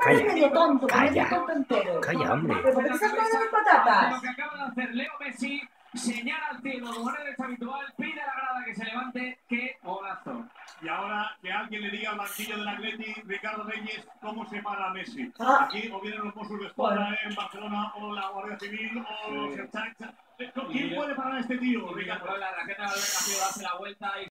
Calla, medio tonto, calla, tonto entero. calla, hombre. ¿Pero por qué te estás comiendo mis patatas? Lo que acaba de hacer Leo Messi, señala al cielo como manera habitual, pide a la grada que se levante, qué golazo. Y ahora que alguien le diga al banquillo del Atleti, Ricardo Reyes, cómo se para a Messi. Ah. Aquí o vienen los Mossos de Escuadra en Barcelona, o la Guardia Civil, o los Ertzaintza. ¿Quién puede parar a este tío, Ricardo? La raqueta de la ciudad hace la vuelta y